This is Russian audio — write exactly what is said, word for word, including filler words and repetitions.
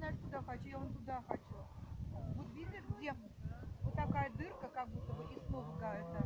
знаешь, куда хочу, я вон туда хочу. Вот видишь, где вот такая дырка, как будто бы и снова какая-то.